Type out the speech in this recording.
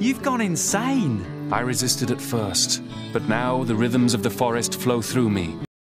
You've gone insane. I resisted at first, but now the rhythms of the forest flow through me,